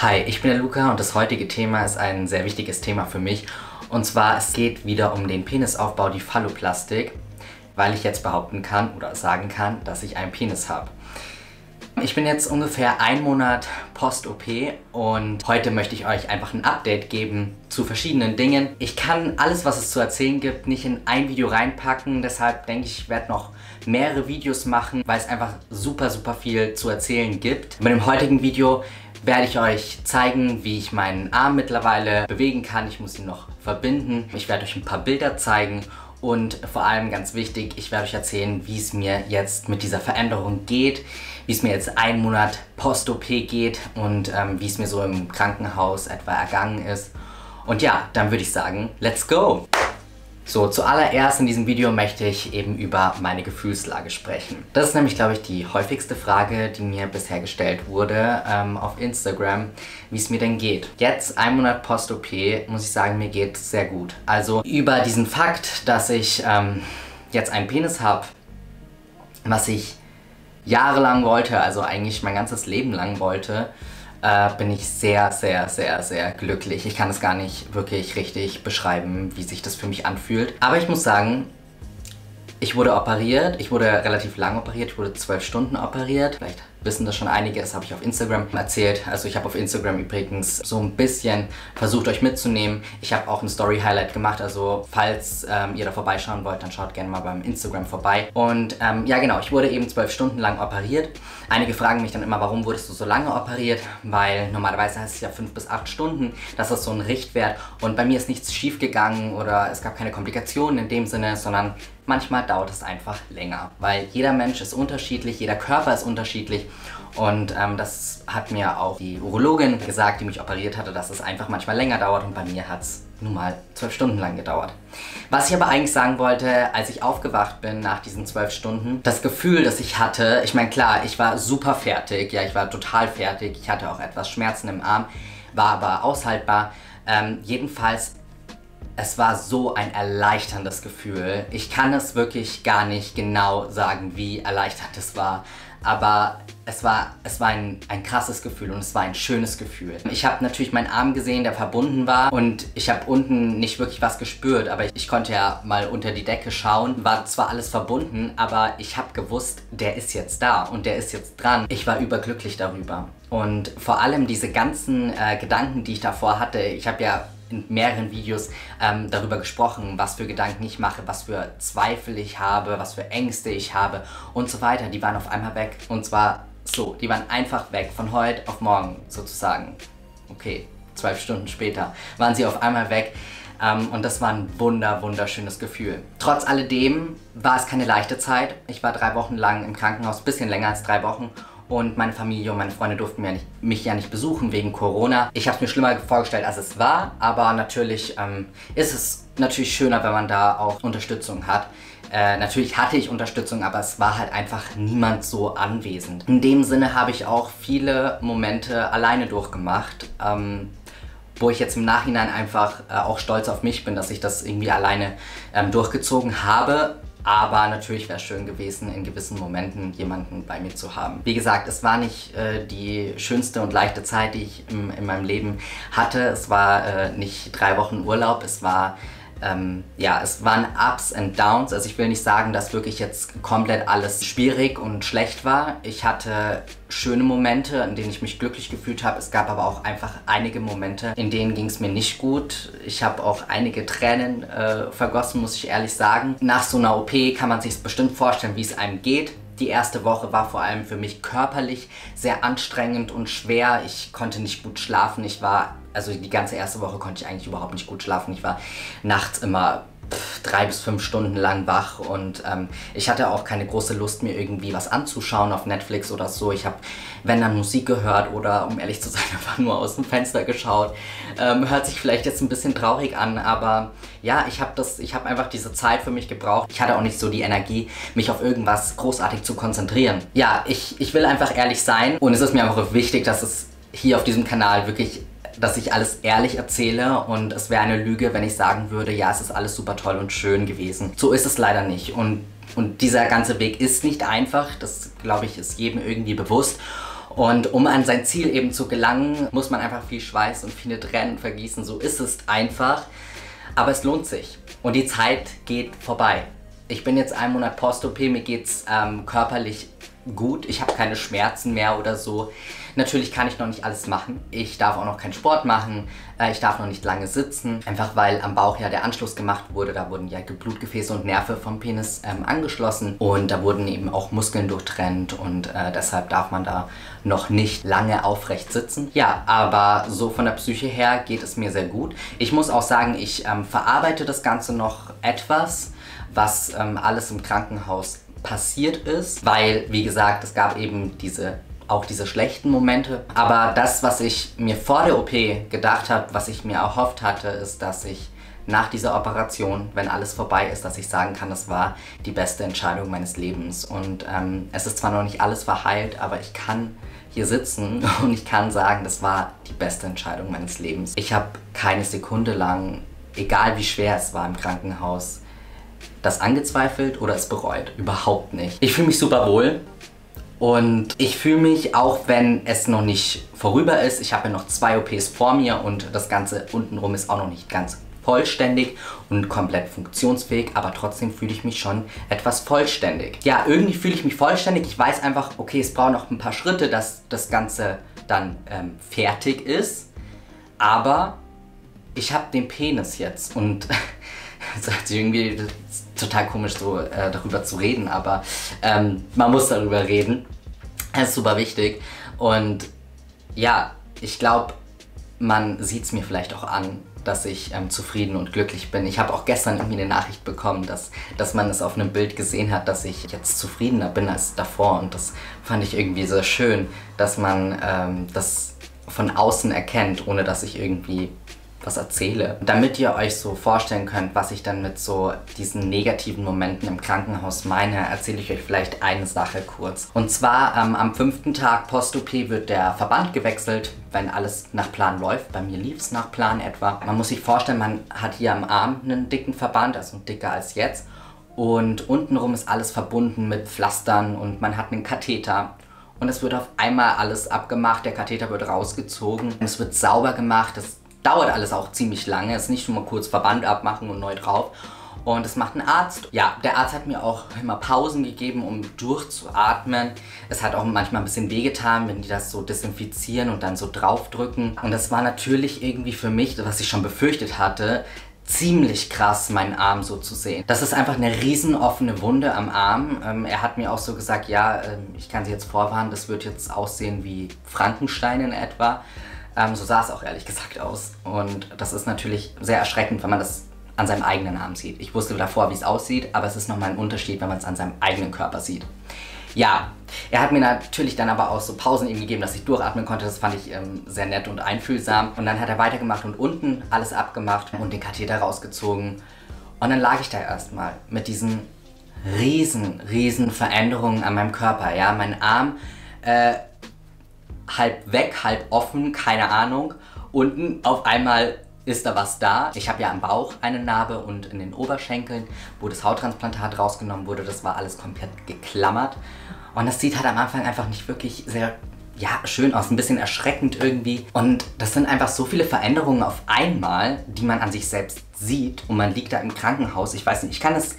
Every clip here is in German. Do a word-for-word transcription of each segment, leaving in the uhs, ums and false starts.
Hi, ich bin der Luca und das heutige Thema ist ein sehr wichtiges Thema für mich. Und zwar, es geht wieder um den Penisaufbau, die Phalloplastik, weil ich jetzt behaupten kann oder sagen kann, dass ich einen Penis habe. Ich bin jetzt ungefähr einen Monat Post-O P und heute möchte ich euch einfach ein Update geben zu verschiedenen Dingen. Ich kann alles, was es zu erzählen gibt, nicht in ein Video reinpacken, deshalb denke ich, ich werde noch mehrere Videos machen, weil es einfach super, super viel zu erzählen gibt. Mit dem heutigen Video werde ich euch zeigen, wie ich meinen Arm mittlerweile bewegen kann. Ich muss ihn noch verbinden. Ich werde euch ein paar Bilder zeigen und vor allem ganz wichtig, ich werde euch erzählen, wie es mir jetzt mit dieser Veränderung geht, wie es mir jetzt einen Monat Post-O P geht und ähm, wie es mir so im Krankenhaus etwa ergangen ist. Und ja, dann würde ich sagen, let's go! So, zuallererst in diesem Video möchte ich eben über meine Gefühlslage sprechen. Das ist nämlich, glaube ich, die häufigste Frage, die mir bisher gestellt wurde ähm, auf Instagram, wie es mir denn geht. Jetzt, ein Monat Post-O P, muss ich sagen, mir geht es sehr gut. Also über diesen Fakt, dass ich ähm, jetzt einen Penis habe, was ich jahrelang wollte, also eigentlich mein ganzes Leben lang wollte, äh, bin ich sehr, sehr, sehr, sehr glücklich. Ich kann es gar nicht wirklich richtig beschreiben, wie sich das für mich anfühlt. Aber ich muss sagen, ich wurde operiert. Ich wurde relativ lang operiert. Ich wurde zwölf Stunden operiert. Vielleicht wissen das schon einige, das habe ich auf Instagram erzählt. Also ich habe auf Instagram übrigens so ein bisschen versucht, euch mitzunehmen. Ich habe auch ein Story-Highlight gemacht, also falls ähm, ihr da vorbeischauen wollt, dann schaut gerne mal beim Instagram vorbei. Und ähm, ja genau, ich wurde eben zwölf Stunden lang operiert. Einige fragen mich dann immer, warum wurdest du so lange operiert? Weil normalerweise heißt es ja fünf bis acht Stunden. Das ist so ein Richtwert. Und bei mir ist nichts schief gegangen oder es gab keine Komplikationen in dem Sinne, sondern manchmal dauert es einfach länger. Weil jeder Mensch ist unterschiedlich, jeder Körper ist unterschiedlich. Und ähm, das hat mir auch die Urologin gesagt, die mich operiert hatte, dass es einfach manchmal länger dauert und bei mir hat es nun mal zwölf Stunden lang gedauert. Was ich aber eigentlich sagen wollte, als ich aufgewacht bin nach diesen zwölf Stunden, das Gefühl, das ich hatte, ich meine klar, ich war super fertig, ja ich war total fertig, ich hatte auch etwas Schmerzen im Arm, war aber aushaltbar. Ähm, jedenfalls, es war so ein erleichterndes Gefühl. Ich kann es wirklich gar nicht genau sagen, wie erleichternd es war. Aber es war, es war ein, ein krasses Gefühl und es war ein schönes Gefühl. Ich habe natürlich meinen Arm gesehen, der verbunden war und ich habe unten nicht wirklich was gespürt, aber ich, ich konnte ja mal unter die Decke schauen. War zwar alles verbunden, aber ich habe gewusst, der ist jetzt da und der ist jetzt dran. Ich war überglücklich darüber. Und vor allem diese ganzen äh, Gedanken, die ich davor hatte, ich habe ja in mehreren Videos ähm, darüber gesprochen, was für Gedanken ich mache, was für Zweifel ich habe, was für Ängste ich habe und so weiter. Die waren auf einmal weg. Und zwar so, die waren einfach weg, von heute auf morgen sozusagen. Okay, zwölf Stunden später waren sie auf einmal weg. Ähm, und das war ein wunder, wunderschönes Gefühl. Trotz alledem war es keine leichte Zeit. Ich war drei Wochen lang im Krankenhaus, ein bisschen länger als drei Wochen. Und meine Familie und meine Freunde durften mir nicht, mich ja nicht besuchen wegen Corona. Ich habe es mir schlimmer vorgestellt, als es war. Aber natürlich ähm, ist es natürlich schöner, wenn man da auch Unterstützung hat. Äh, natürlich hatte ich Unterstützung, aber es war halt einfach niemand so anwesend. In dem Sinne habe ich auch viele Momente alleine durchgemacht. Ähm, wo ich jetzt im Nachhinein einfach äh, auch stolz auf mich bin, dass ich das irgendwie alleine ähm, durchgezogen habe. Aber natürlich wäre es schön gewesen, in gewissen Momenten jemanden bei mir zu haben. Wie gesagt, es war nicht äh, die schönste und leichte Zeit, die ich im, in meinem Leben hatte. Es war äh, nicht drei Wochen Urlaub, es war Ähm, ja, es waren Ups and Downs. Also ich will nicht sagen, dass wirklich jetzt komplett alles schwierig und schlecht war. Ich hatte schöne Momente, in denen ich mich glücklich gefühlt habe. Es gab aber auch einfach einige Momente, in denen ging es mir nicht gut. Ich habe auch einige Tränen äh, vergossen, muss ich ehrlich sagen. Nach so einer O P kann man sich bestimmt vorstellen, wie es einem geht. Die erste Woche war vor allem für mich körperlich sehr anstrengend und schwer. Ich konnte nicht gut schlafen. Ich war, also die ganze erste Woche konnte ich eigentlich überhaupt nicht gut schlafen. Ich war nachts immer pff, drei bis fünf Stunden lang wach und ähm, ich hatte auch keine große Lust, mir irgendwie was anzuschauen auf Netflix oder so. Ich habe, wenn dann Musik gehört oder, um ehrlich zu sein, einfach nur aus dem Fenster geschaut. Ähm, hört sich vielleicht jetzt ein bisschen traurig an, aber ja, ich habe das, ich habe einfach diese Zeit für mich gebraucht. Ich hatte auch nicht so die Energie, mich auf irgendwas großartig zu konzentrieren. Ja, ich, ich will einfach ehrlich sein und es ist mir auch wichtig, dass es hier auf diesem Kanal wirklich, dass ich alles ehrlich erzähle und es wäre eine Lüge, wenn ich sagen würde, ja, es ist alles super toll und schön gewesen. So ist es leider nicht und, und dieser ganze Weg ist nicht einfach, das glaube ich ist jedem irgendwie bewusst. Und um an sein Ziel eben zu gelangen, muss man einfach viel Schweiß und viele Tränen vergießen. So ist es einfach. Aber es lohnt sich. Und die Zeit geht vorbei. Ich bin jetzt einen Monat Post-O P, mir geht's ähm, körperlich gut. Ich habe keine Schmerzen mehr oder so. Natürlich kann ich noch nicht alles machen. Ich darf auch noch keinen Sport machen. Äh, ich darf noch nicht lange sitzen. Einfach weil am Bauch ja der Anschluss gemacht wurde. Da wurden ja Blutgefäße und Nerven vom Penis ähm, angeschlossen. Und da wurden eben auch Muskeln durchtrennt. Und äh, deshalb darf man da noch nicht lange aufrecht sitzen. Ja, aber so von der Psyche her geht es mir sehr gut. Ich muss auch sagen, ich ähm, verarbeite das Ganze noch etwas, was ähm, alles im Krankenhaus passiert ist. Weil, wie gesagt, es gab eben diese auch diese schlechten Momente. Aber das, was ich mir vor der O P gedacht habe, was ich mir erhofft hatte, ist, dass ich nach dieser Operation, wenn alles vorbei ist, dass ich sagen kann, das war die beste Entscheidung meines Lebens. Und ähm, es ist zwar noch nicht alles verheilt, aber ich kann hier sitzen und ich kann sagen, das war die beste Entscheidung meines Lebens. Ich habe keine Sekunde lang, egal wie schwer es war im Krankenhaus, das angezweifelt oder es bereut. Überhaupt nicht. Ich fühle mich super wohl. Und ich fühle mich, auch wenn es noch nicht vorüber ist, ich habe ja noch zwei O Ps vor mir und das Ganze untenrum ist auch noch nicht ganz vollständig und komplett funktionsfähig, aber trotzdem fühle ich mich schon etwas vollständig. Ja, irgendwie fühle ich mich vollständig. Ich weiß einfach, okay, es braucht noch ein paar Schritte, dass das Ganze dann ähm, fertig ist, aber ich habe den Penis jetzt und es ist irgendwie total komisch, so äh, darüber zu reden, aber ähm, man muss darüber reden. Das ist super wichtig. Und ja, ich glaube, man sieht es mir vielleicht auch an, dass ich ähm, zufrieden und glücklich bin. Ich habe auch gestern irgendwie eine Nachricht bekommen, dass, dass man es auf einem Bild gesehen hat, dass ich jetzt zufriedener bin als davor. Und das fand ich irgendwie so schön, dass man ähm, das von außen erkennt, ohne dass ich irgendwie was erzähle. Damit ihr euch so vorstellen könnt, was ich dann mit so diesen negativen Momenten im Krankenhaus meine, erzähle ich euch vielleicht eine Sache kurz. Und zwar ähm, am fünften Tag Post-O P wird der Verband gewechselt, wenn alles nach Plan läuft. Bei mir lief es nach Plan etwa. Man muss sich vorstellen, man hat hier am Arm einen dicken Verband, also dicker als jetzt. Und untenrum ist alles verbunden mit Pflastern und man hat einen Katheter. Und es wird auf einmal alles abgemacht, der Katheter wird rausgezogen, es wird sauber gemacht, das dauert alles auch ziemlich lange. Es ist nicht nur mal kurz Verband abmachen und neu drauf. Und das macht ein Arzt. Ja, der Arzt hat mir auch immer Pausen gegeben, um durchzuatmen. Es hat auch manchmal ein bisschen wehgetan, wenn die das so desinfizieren und dann so draufdrücken. Und das war natürlich irgendwie für mich, was ich schon befürchtet hatte, ziemlich krass, meinen Arm so zu sehen. Das ist einfach eine riesen offene Wunde am Arm. Ähm, er hat mir auch so gesagt, ja, äh, ich kann Sie jetzt vorwarnen, das wird jetzt aussehen wie Frankenstein in etwa. Ähm, so sah es auch ehrlich gesagt aus. Und das ist natürlich sehr erschreckend, wenn man das an seinem eigenen Arm sieht. Ich wusste davor, wie es aussieht, aber es ist nochmal ein Unterschied, wenn man es an seinem eigenen Körper sieht. Ja, er hat mir natürlich dann aber auch so Pausen eben gegeben, dass ich durchatmen konnte. Das fand ich ähm, sehr nett und einfühlsam. Und dann hat er weitergemacht und unten alles abgemacht und den Katheter rausgezogen. Und dann lag ich da erstmal mit diesen riesen, riesen Veränderungen an meinem Körper. Ja, mein Arm äh, halb weg, halb offen, keine Ahnung. Unten auf einmal ist da was da. Ich habe ja am Bauch eine Narbe und in den Oberschenkeln, wo das Hauttransplantat rausgenommen wurde, das war alles komplett geklammert. Und das sieht halt am Anfang einfach nicht wirklich sehr, ja, schön aus, ein bisschen erschreckend irgendwie. Und das sind einfach so viele Veränderungen auf einmal, die man an sich selbst sieht. Und man liegt da im Krankenhaus. Ich weiß nicht, ich kann das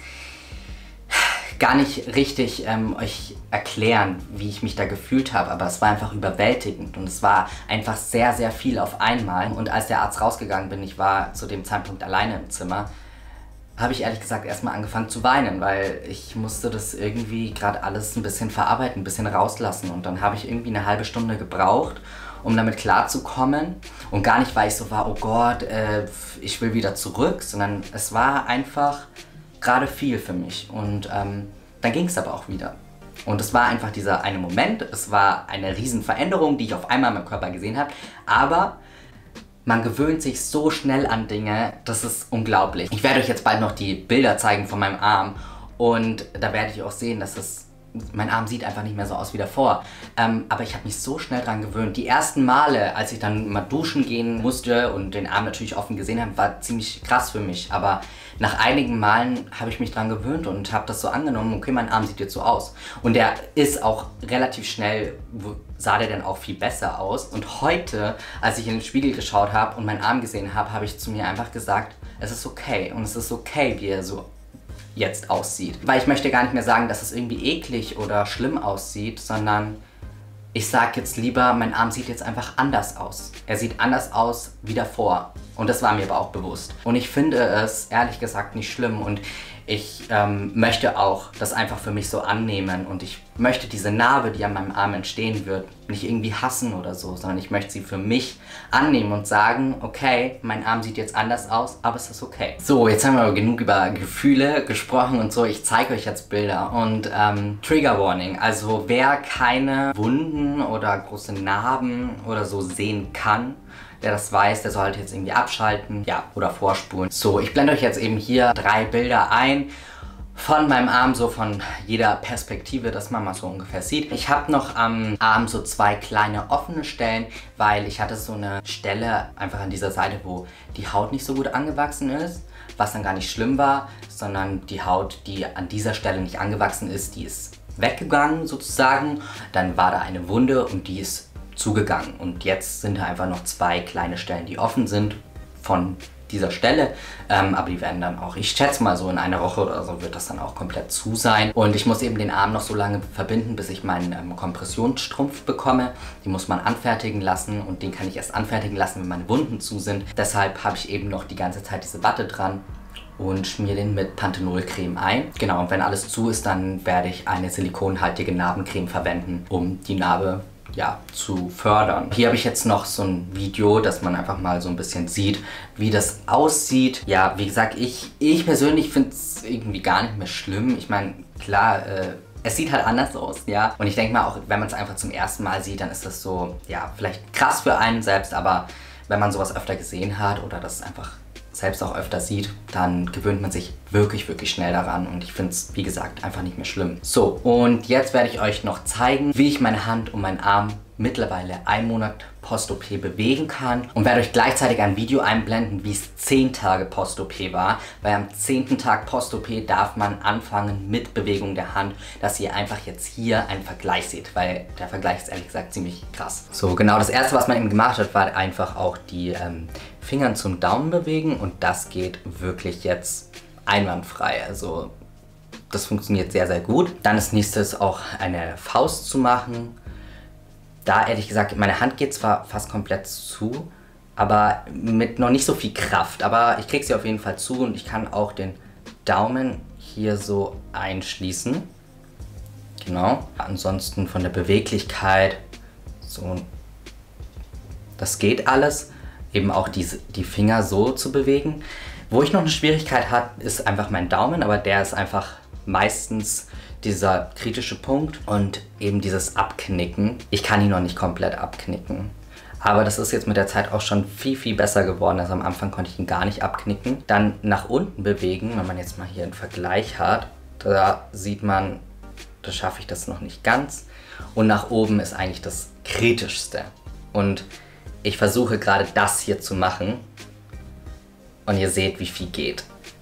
gar nicht richtig ähm, euch erklären, wie ich mich da gefühlt habe, aber es war einfach überwältigend und es war einfach sehr, sehr viel auf einmal. Und als der Arzt rausgegangen bin, ich war zu dem Zeitpunkt alleine im Zimmer, habe ich ehrlich gesagt erstmal angefangen zu weinen, weil ich musste das irgendwie gerade alles ein bisschen verarbeiten, ein bisschen rauslassen. Und dann habe ich irgendwie eine halbe Stunde gebraucht, um damit klarzukommen. Und gar nicht, weil ich so war, oh Gott, äh, ich will wieder zurück, sondern es war einfach gerade viel für mich. Und ähm, dann ging es aber auch wieder. Und es war einfach dieser eine Moment, es war eine riesen Veränderung, die ich auf einmal in meinem Körper gesehen habe, aber man gewöhnt sich so schnell an Dinge, das ist unglaublich. Ich werde euch jetzt bald noch die Bilder zeigen von meinem Arm und da werdet ihr auch sehen, dass es mein Arm sieht einfach nicht mehr so aus wie davor. Ähm, aber ich habe mich so schnell dran gewöhnt. Die ersten Male, als ich dann mal duschen gehen musste und den Arm natürlich offen gesehen habe, war ziemlich krass für mich. Aber nach einigen Malen habe ich mich dran gewöhnt und habe das so angenommen, okay, mein Arm sieht jetzt so aus. Und der ist auch relativ schnell, sah der dann auch viel besser aus. Und heute, als ich in den Spiegel geschaut habe und meinen Arm gesehen habe, habe ich zu mir einfach gesagt, es ist okay. Und es ist okay, wie er so jetzt aussieht. Weil ich möchte gar nicht mehr sagen, dass es irgendwie eklig oder schlimm aussieht, sondern ich sage jetzt lieber, mein Arm sieht jetzt einfach anders aus. Er sieht anders aus wie davor. Und das war mir aber auch bewusst. Und ich finde es ehrlich gesagt nicht schlimm und ich ähm, möchte auch das einfach für mich so annehmen und ich möchte diese Narbe, die an meinem Arm entstehen wird, nicht irgendwie hassen oder so, sondern ich möchte sie für mich annehmen und sagen, okay, mein Arm sieht jetzt anders aus, aber es ist okay. So, jetzt haben wir aber genug über Gefühle gesprochen und so. Ich zeige euch jetzt Bilder und ähm, Trigger Warning. Also wer keine Wunden oder große Narben oder so sehen kann, der das weiß, der sollte jetzt irgendwie abschalten, ja, oder vorspulen. So, ich blende euch jetzt eben hier drei Bilder ein von meinem Arm, so von jeder Perspektive, dass man mal so ungefähr sieht. Ich habe noch am Arm so zwei kleine offene Stellen, weil ich hatte so eine Stelle einfach an dieser Seite, wo die Haut nicht so gut angewachsen ist, was dann gar nicht schlimm war, sondern die Haut, die an dieser Stelle nicht angewachsen ist, die ist weggegangen sozusagen. Dann war da eine Wunde und die ist zugegangen und jetzt sind da einfach noch zwei kleine Stellen, die offen sind von dieser Stelle, ähm, aber die werden dann auch, ich schätze mal so in einer Woche oder so wird das dann auch komplett zu sein und ich muss eben den Arm noch so lange verbinden, bis ich meinen ähm, Kompressionsstrumpf bekomme. Den muss man anfertigen lassen und den kann ich erst anfertigen lassen, wenn meine Wunden zu sind. Deshalb habe ich eben noch die ganze Zeit diese Watte dran und schmiere den mit Panthenol-Creme ein. Genau, und wenn alles zu ist, dann werde ich eine silikonhaltige Narbencreme verwenden, um die Narbe ja, zu fördern. Hier habe ich jetzt noch so ein Video, dass man einfach mal so ein bisschen sieht, wie das aussieht. Ja, wie gesagt, ich, ich persönlich finde es irgendwie gar nicht mehr schlimm. Ich meine, klar, äh, es sieht halt anders aus, ja. Und ich denke mal, auch wenn man es einfach zum ersten Mal sieht, dann ist das so, ja, vielleicht krass für einen selbst, aber wenn man sowas öfter gesehen hat oder das einfach selbst auch öfter sieht, dann gewöhnt man sich wirklich, wirklich schnell daran und ich finde es, wie gesagt, einfach nicht mehr schlimm. So, und jetzt werde ich euch noch zeigen, wie ich meine Hand und meinen Arm mittlerweile einen Monat Post-O P bewegen kann und werde euch gleichzeitig ein Video einblenden, wie es zehn Tage Post-O P war, weil am zehnten Tag Post-O P darf man anfangen mit Bewegung der Hand, dass ihr einfach jetzt hier einen Vergleich seht, weil der Vergleich ist ehrlich gesagt ziemlich krass. So, genau, das erste, was man eben gemacht hat, war einfach auch die ähm, Finger zum Daumen bewegen und das geht wirklich jetzt einwandfrei, also das funktioniert sehr, sehr gut. Dann als nächstes auch eine Faust zu machen. Da ehrlich gesagt, meine Hand geht zwar fast komplett zu, aber mit noch nicht so viel Kraft. Aber ich kriege sie auf jeden Fall zu und ich kann auch den Daumen hier so einschließen. Genau. Ansonsten von der Beweglichkeit, so, das geht alles. Eben auch diese, die Finger so zu bewegen. Wo ich noch eine Schwierigkeit habe, ist einfach mein Daumen, aber der ist einfach meistens dieser kritische Punkt und eben dieses Abknicken. Ich kann ihn noch nicht komplett abknicken. Aber das ist jetzt mit der Zeit auch schon viel, viel besser geworden. Also am Anfang konnte ich ihn gar nicht abknicken. Dann nach unten bewegen, wenn man jetzt mal hier einen Vergleich hat, da sieht man, da schaffe ich das noch nicht ganz. Und nach oben ist eigentlich das Kritischste. Und ich versuche gerade das hier zu machen. Und ihr seht, wie viel geht.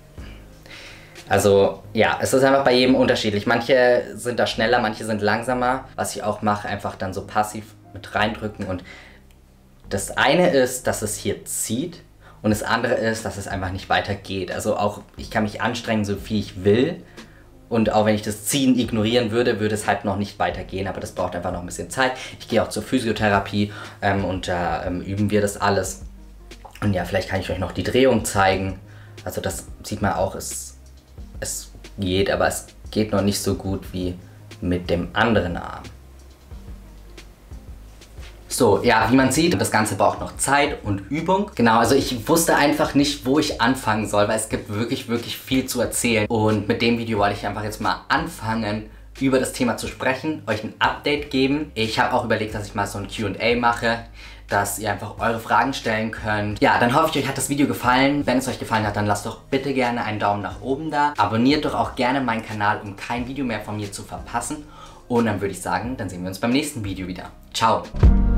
Also ja, es ist einfach bei jedem unterschiedlich. Manche sind da schneller, manche sind langsamer. Was ich auch mache, einfach dann so passiv mit reindrücken. Und das eine ist, dass es hier zieht und das andere ist, dass es einfach nicht weitergeht. Also auch, ich kann mich anstrengen, so viel ich will. Und auch wenn ich das Ziehen ignorieren würde, würde es halt noch nicht weitergehen. Aber das braucht einfach noch ein bisschen Zeit. Ich gehe auch zur Physiotherapie ähm, und da ähm, üben wir das alles. Und ja, vielleicht kann ich euch noch die Drehung zeigen. Also das sieht man auch, es, es geht, aber es geht noch nicht so gut wie mit dem anderen Arm. So, ja, wie man sieht, das Ganze braucht noch Zeit und Übung. Genau, also ich wusste einfach nicht, wo ich anfangen soll, weil es gibt wirklich, wirklich viel zu erzählen. Und mit dem Video wollte ich einfach jetzt mal anfangen, über das Thema zu sprechen, euch ein Update geben. Ich habe auch überlegt, dass ich mal so ein Q und A mache, dass ihr einfach eure Fragen stellen könnt. Ja, dann hoffe ich, euch hat das Video gefallen. Wenn es euch gefallen hat, dann lasst doch bitte gerne einen Daumen nach oben da. Abonniert doch auch gerne meinen Kanal, um kein Video mehr von mir zu verpassen. Und dann würde ich sagen, dann sehen wir uns beim nächsten Video wieder. Ciao!